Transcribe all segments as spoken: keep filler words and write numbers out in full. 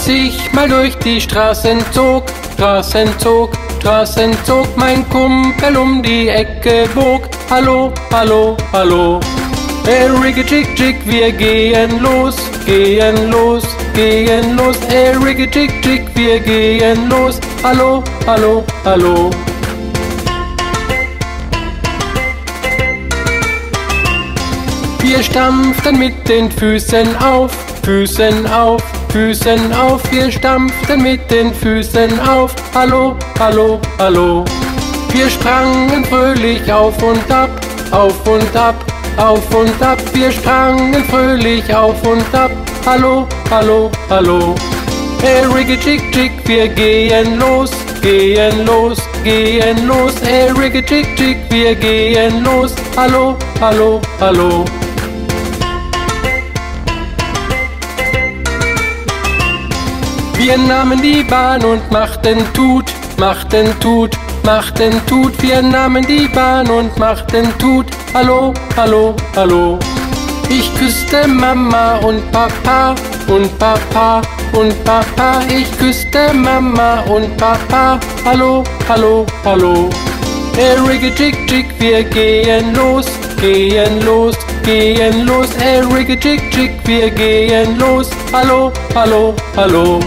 Als ich mal durch die Straßen zog, Straßen zog, Straßen zog, mein Kumpel um die Ecke bog. Hallo, hallo, hallo. Ey, riggy chick chick, wir gehen los, gehen los, gehen los. Ey, riggy chick chick, wir gehen los. Hallo, hallo, hallo. Wir stampften mit den Füßen auf, Füßen auf, Füßen auf. Wir stampften mit den Füßen auf. Hallo, hallo, hallo. Wir sprangen fröhlich auf und ab, auf und ab, auf und ab. Wir sprangen fröhlich auf und ab. Hallo, hallo, hallo. Hey, riggy chick chick, wir gehen los, gehen los, gehen los. Hey, riggy chick chick, wir gehen los. Hallo, hallo, hallo. Wir nahmen die Bahn und machten Tut, machten Tut, machten Tut. Wir nahmen die Bahn und machten Tut. Hallo, hallo, hallo. Ich küsste Mama und Papa und Papa und Papa. Ich küsste Mama und Papa. Hallo, hallo, hallo. Hey, riggy chick chick, wir gehen los, gehen los, gehen los. Hey, riggy chick chick, wir gehen los. Hallo, hallo, hallo.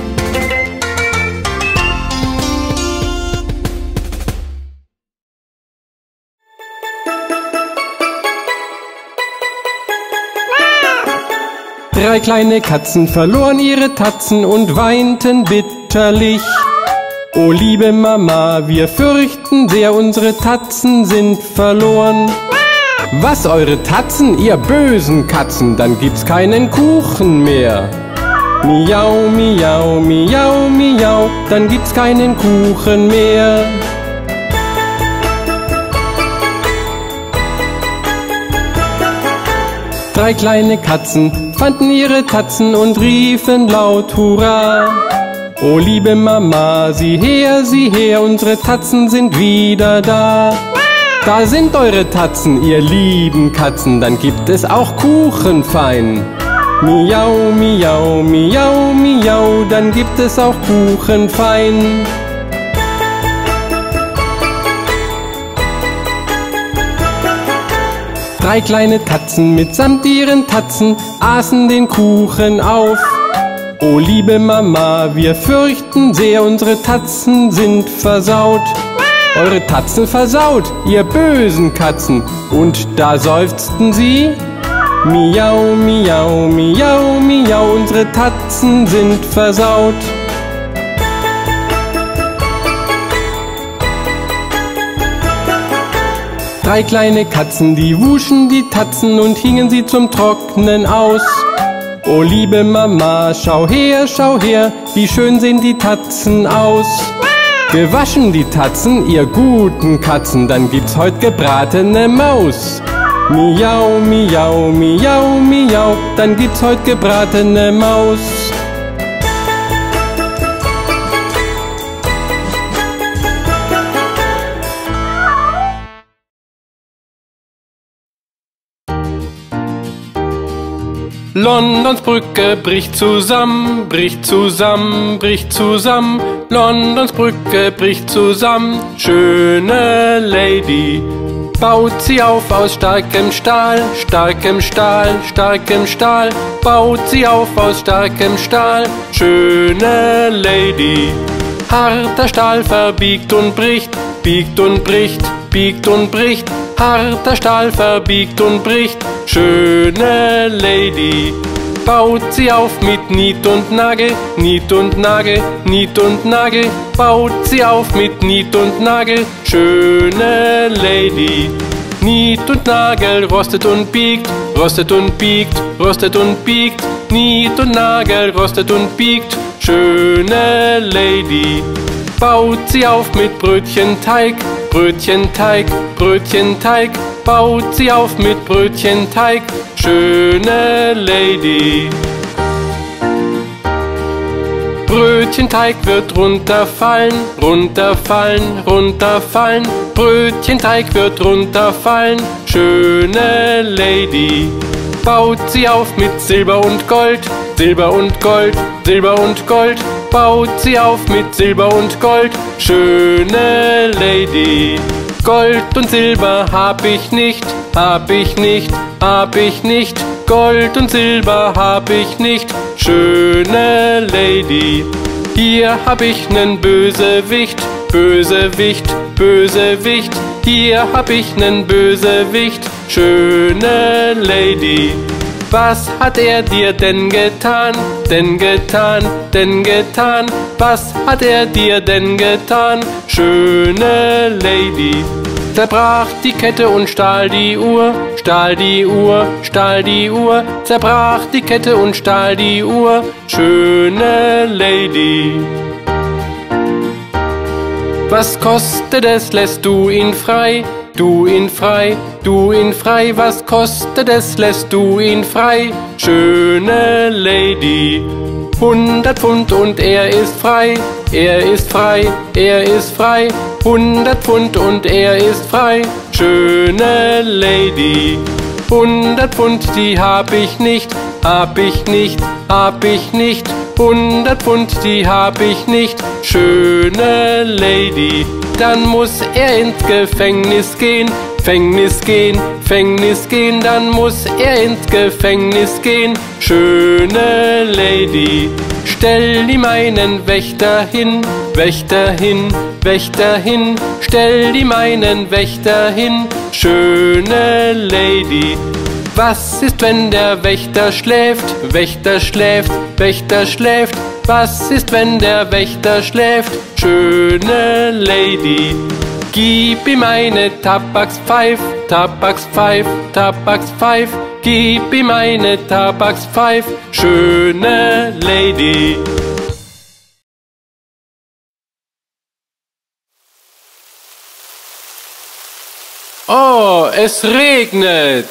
Drei kleine Katzen verloren ihre Tatzen und weinten bitterlich. O liebe Mama, wir fürchten sehr, unsere Tatzen sind verloren. Was, eure Tatzen, ihr bösen Katzen? Dann gibt's keinen Kuchen mehr. Miau, miau, miau, miau, dann gibt's keinen Kuchen mehr. Drei kleine Katzen fanden ihre Tatzen und riefen laut Hurra. O liebe Mama, sieh her, sieh her, unsere Tatzen sind wieder da. Da sind eure Tatzen, ihr lieben Katzen, dann gibt es auch Kuchen fein. Miau, miau, miau, miau, dann gibt es auch Kuchen fein. Drei kleine Katzen mitsamt ihren Tatzen aßen den Kuchen auf. O liebe Mama, wir fürchten sehr, unsere Tatzen sind versaut. Eure Tatzen versaut, ihr bösen Katzen. Und da seufzten sie: Miau, miau, miau, miau, unsere Tatzen sind versaut. Drei kleine Katzen, die wuschen die Tatzen und hingen sie zum Trocknen aus. O liebe Mama, schau her, schau her, wie schön sehen die Tatzen aus. Gewaschen die Tatzen, ihr guten Katzen, dann gibt's heut gebratene Maus. Miau, miau, miau, miau, dann gibt's heut gebratene Maus. Londons Brücke bricht zusammen, bricht zusammen, bricht zusammen. Londons Brücke bricht zusammen. Schöne Lady baut sie auf aus starkem Stahl, starkem Stahl, starkem Stahl. Baut sie auf aus starkem Stahl. Schöne Lady. Harter Stahl verbiegt und bricht, biegt und bricht, biegt und bricht. Harter Stahl verbiegt und bricht. Schöne Lady baut sie auf mit Niet und Nagel, Niet und Nagel, Niet und Nagel. Baut sie auf mit Niet und Nagel. Schöne Lady. Niet und Nagel rostet und biegt, rostet und biegt, rostet und biegt. Niet und Nagel rostet und biegt. Schöne Lady baut sie auf mit Brötchenteig, Brötchenteig, Brötchenteig. Baut sie auf mit Brötchenteig. Schöne Lady. Brötchenteig wird runterfallen, runterfallen, runterfallen. Brötchenteig wird runterfallen. Schöne Lady. Baut sie auf mit Silber und Gold, Silber und Gold, Silber und Gold, baut sie auf mit Silber und Gold, schöne Lady. Gold und Silber hab ich nicht, hab ich nicht, hab ich nicht, Gold und Silber hab ich nicht, schöne Lady. Hier hab ich nen Bösewicht, Bösewicht, Bösewicht, hier hab ich nen Bösewicht, schöne Lady. Was hat er dir denn getan, denn getan, denn getan? Was hat er dir denn getan, schöne Lady? Zerbrach die Kette und stahl die Uhr, stahl die Uhr, stahl die Uhr, zerbrach die Kette und stahl die Uhr, schöne Lady. Was kostet es, lässt du ihn frei? Du ihn frei, du ihn frei, was kostet es, lässt du ihn frei, schöne Lady. Hundert Pfund und er ist frei, er ist frei, er ist frei, hundert Pfund und er ist frei, schöne Lady. Hundert Pfund, die hab ich nicht, hab ich nicht, hab ich nicht, hundert Pfund, die hab ich nicht, schöne Lady. Dann muss er ins Gefängnis gehen, Gefängnis gehen, Gefängnis gehen, dann muss er ins Gefängnis gehen, schöne Lady. Stell ihm einen Wächter hin, Wächter hin, Wächter hin, stell ihm einen Wächter hin, schöne Lady. Was ist, wenn der Wächter schläft, Wächter schläft, Wächter schläft? Was ist, wenn der Wächter schläft, schöne Lady? Gib ihm eine Tabakspfeif, Tabakspfeif, Tabakspfeif, gib ihm eine Tabakspfeif, schöne Lady. Oh, es regnet.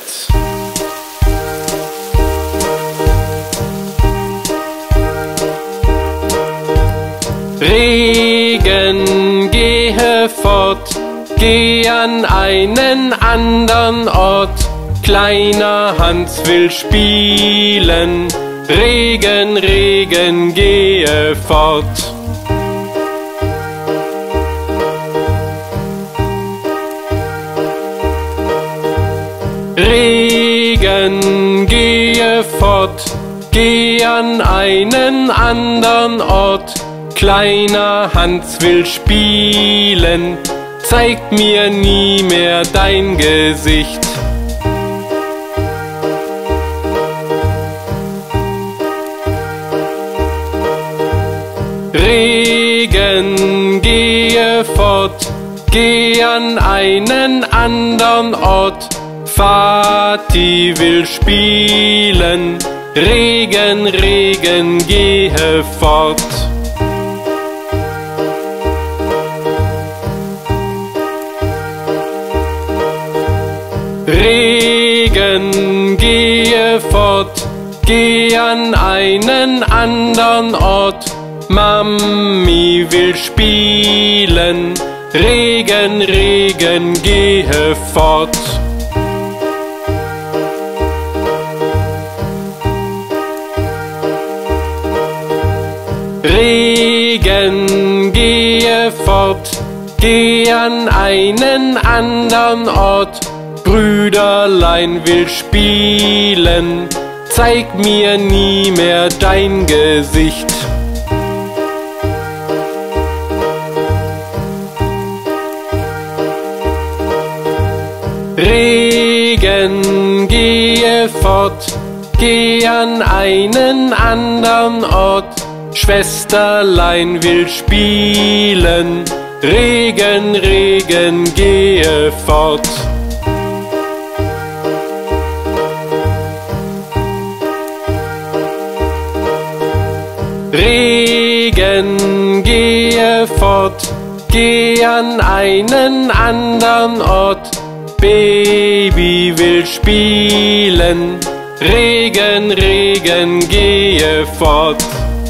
Regen, gehe fort, geh an einen andern Ort. Kleiner Hans will spielen, Regen, Regen, gehe fort. Regen, gehe fort, geh an einen andern Ort. Kleiner Hans will spielen, zeig mir nie mehr dein Gesicht. Regen, gehe fort, geh an einen andern Ort. Vati will spielen, Regen, Regen, gehe fort. Regen, gehe fort, geh an einen andern Ort. Mami will spielen, Regen, Regen, gehe fort. Regen, gehe fort, geh an einen andern Ort. Brüderlein will spielen, zeig mir nie mehr dein Gesicht. Regen, gehe fort, geh an einen andern Ort. Schwesterlein will spielen, Regen, Regen, gehe fort. Regen, gehe fort, geh an einen andern Ort. Baby will spielen, Regen, Regen, gehe fort.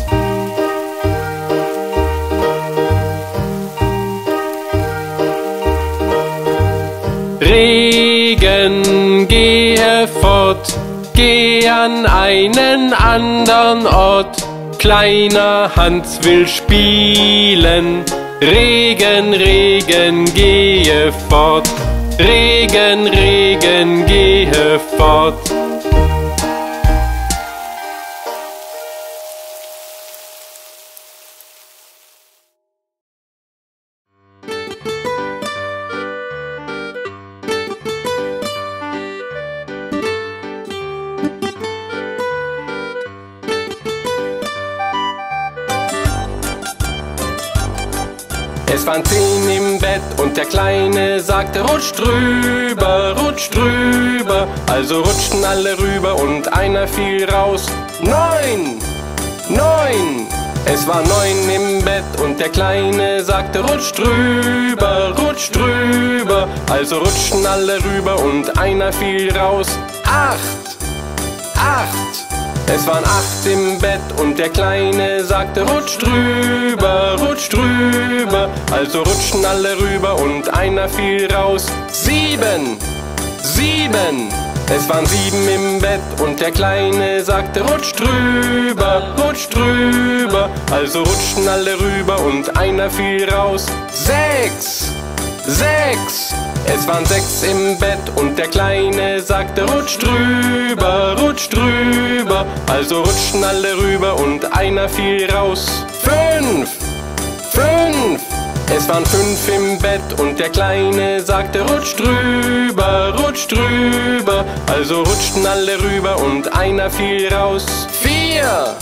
Regen, gehe fort, geh an einen andern Ort. kleiner Hans will spielen. Regen, Regen, gehe fort. Regen, Regen, gehe fort. Es waren zehn im Bett und der Kleine sagte, rutsch drüber, rutsch drüber. Also rutschten alle rüber und einer fiel raus. Neun, neun. Es waren neun im Bett und der Kleine sagte, rutsch drüber, rutsch drüber. Also rutschten alle rüber und einer fiel raus. Acht, acht. Es waren acht im Bett und der Kleine sagte, rutsch drüber, rutsch drüber. Also rutschten alle rüber und einer fiel raus. Sieben, sieben. Es waren sieben im Bett und der Kleine sagte, rutsch drüber, rutsch drüber. Also rutschten alle rüber und einer fiel raus. Sechs, sechs. Es waren sechs im Bett und der Kleine sagte, rutsch drüber, rutsch drüber. Also rutschten alle rüber und einer fiel raus. Fünf, fünf. Es waren fünf im Bett und der Kleine sagte, rutsch drüber, rutsch drüber. Also rutschten alle rüber und einer fiel raus. Vier,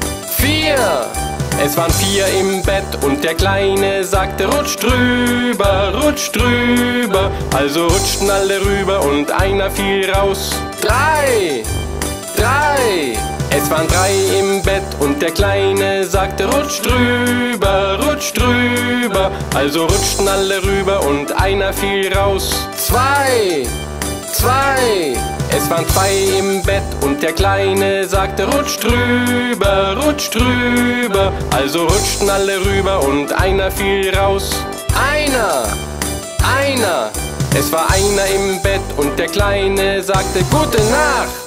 vier. Es waren vier im Bett und der Kleine sagte, rutsch drüber, rutsch drüber. Also rutschten alle rüber und einer fiel raus. Drei, drei. Es waren drei im Bett und der Kleine sagte, rutsch drüber, rutsch drüber. Also rutschten alle rüber und einer fiel raus. Zwei, zwei. Es waren zwei im Bett und der Kleine sagte, rutsch drüber, rutsch drüber. Also rutschten alle rüber und einer fiel raus. Einer, einer. Es war einer im Bett und der Kleine sagte, gute Nacht.